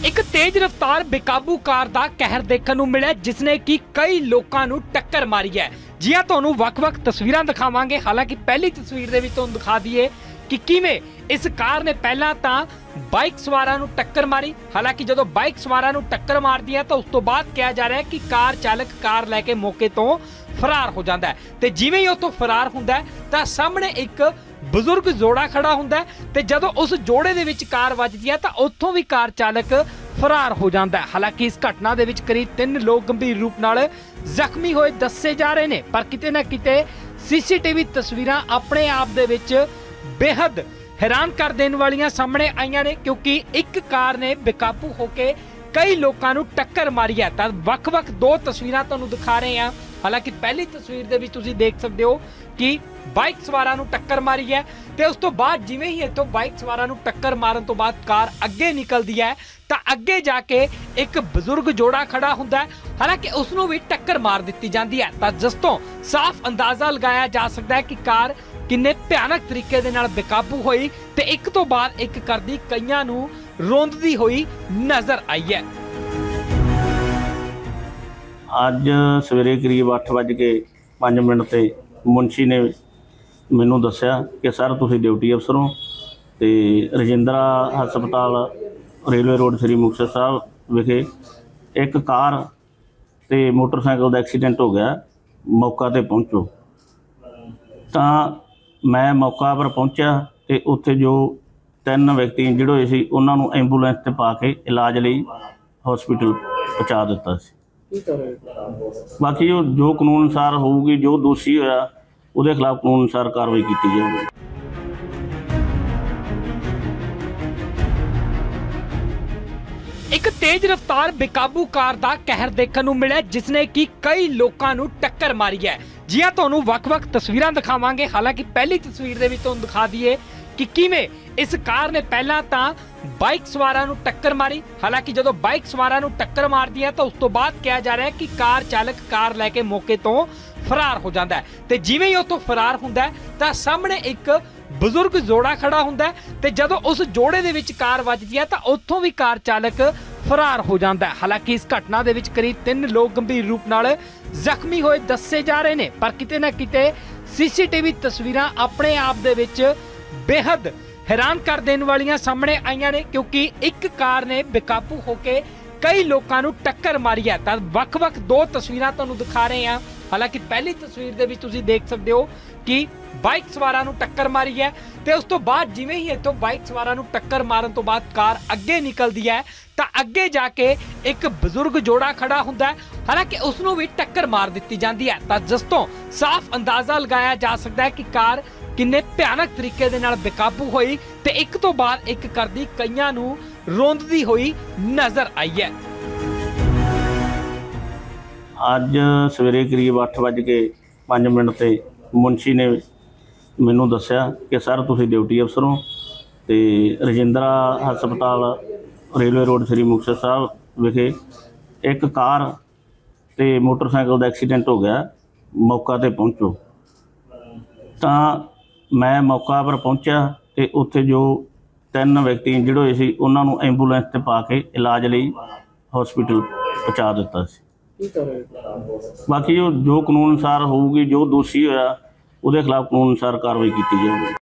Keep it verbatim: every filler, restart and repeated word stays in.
एक तेज रफ्तार बेकाबू कार का कहर देखने को मिला जिसने कि कई लोगों को टक्कर मारी है। जी हाँ, तुहानू वख-वख तस्वीरां दिखावांगे। हालांकि पहली तस्वीर दे विच तुहानू दिखा दईए कि किवें इस कार ने पहला तां बाइक सवारां नू टक्कर मारी। हालांकि जदों बाइक सवारां नू टक्कर मारदी है तो उस तो बाद कहा जा रहा है कि कार चालक कार लैके मौके तो फरार हो जाता है। ते जिवें ही उतों फरार हुंदा है तां सामने एक बजुर्ग जोड़ा खड़ा हुंदा है ते जदों उस जोड़े दे विच कार वजदी है तां उत्थों भी कार चालक फरार हो जाता है। हालांकि इस घटना दे विच करीब तीन लोग गंभीर रूप नाल जख्मी होए दस्से जा रहे हैं, पर किते ना किते सीसीटीवी तस्वीरां अपने आप दे विच बेहद हैरान कर देने वालियां सामने आईयां ने, क्योंकि एक कार ने बेकाबू होके कई लोगों को टक्कर मारी है। तां वख-वख दो तस्वीरां तुहानू दिखा रहे हैं। हालांकि पहली तस्वीर दे विच तुसीं देख सकते हो कि बाइक सवारां नू टक्कर मारी है ते उस तो बाद जिवें ही इत्थों बाइक सवारां नू टक्कर मारन तो बाद कार अगे निकलदी है तां अगे जाके एक बजुर्ग जोड़ा खड़ा हुंदा है। हालांकि उसनू भी टक्कर मार दित्ती जांदी है। तां जिस तों साफ अंदाजा लगाया जा सकदा है कि कार किन्ने भयानक तरीके दे नाल बेकाबू होई ते एक तो बाद एक करदी कईयां नू रोंददी होई नजर आई है। अज सवेरे करीब अठ बज के पाँच मिनट से मुंशी ने मैनू दस्या कि सर तुसीं ड्यूटी अफसर हो ते रजिंद्रा हस्पताल रेलवे रोड श्री मुक्तसर साहब विखे एक कार ते मोटरसाइकिल का एक्सीडेंट हो गया, मौका ते पहुँचो। तो मैं मौका पर पहुँचा तो उत्थे जो तीन व्यक्ति इंजर्ड होए सी उन्हां नूं एंबूलेंस ते पा के इलाज लई हॉस्पिटल पहुँचा दिता सी। बाकी जो जो कानून अनुसार होगी, जो दोषी होया उहदे खिलाफ कानून अनुसार कार्रवाई की जाएगी। एक तेज रफ्तार बेकाबू कार का कहर देखने को मिला जिसने कि कई लोगों को टक्कर मारी है। जी हाँ, तुहानू वख-वख तस्वीरां दिखावांगे। हालांकि पहली तस्वीर दे विच तुहानू दिखा दईए कि किवें इस कार ने पहला तां बाइक सवारां नू टक्कर मारी। हालांकि जदों बाइक सवारां नू टक्कर मारदी है तो उस तो बाद कहा जा रहा है कि कार चालक कार लैके मौके तो फरार हो जाता है ते जिवें ही उतों फरार हुंदा है तां सामने एक बजुर्ग जोड़ा खड़ा हुंदा है ते जदों उस जोड़े दे विच कार वजदी है तां उत्थों भी कार चालक फरार हो जाता है। हालांकि इस घटना दे विच करीब तीन लोग गंभीर रूप नाल जख्मी होए दस्से जा रहे हैं, पर किते ना किते सीसीटीवी तस्वीरां अपने आप दे विच बेहद हैरान कर देने वालियां सामने आईयां ने, क्योंकि एक कार ने बेकाबू होके कई लोगों को टक्कर मारी है। तां वख-वख दो तस्वीरां तुहानू दिखा रहे हैं। हालांकि पहली तस्वीर दे विच तुसीं देख सकते हो कि बाइक सवारां नू टक्कर मारी है ते उस तो बाद जिवें ही इत्थों बाइक सवारां नू टक्कर मारन तो बाद कार अगे निकलदी है तां अगे जाके एक बजुर्ग जोड़ा खड़ा हुंदा है। हालांकि उसनू भी टक्कर मार दित्ती जांदी है। तां जिस तों साफ अंदाजा लगाया जा सकदा है कि कार किन्ने भयानक तरीके दे नाल बेकाबू होई ते एक तो बाद एक करदी कईयां नू रोंददी होई नजर आई है। अज सवेरे करीब अठ बज के पाँच मिनट से मुंशी ने मैनू दस्या कि सर तुसीं ड्यूटी अफसर हो ते रजिंद्रा हस्पताल रेलवे रोड श्री मुक्तसर साहब विखे एक कार ते मोटरसाइकिल का एक्सीडेंट हो गया, मौका ते पहुँचो। तो मैं मौका पर पहुँचा तो उत्थे जो तीन व्यक्ति इंजर्ड होए सी उन्हां नूं एंबूलेंस ते पा के इलाज लई हॉस्पिटल पहुँचा दिता सी। बाकी जो जो कानून अनुसार होगी, जो दोषी होया उहदे खिलाफ कानून अनुसार कार्रवाई की जाएगी।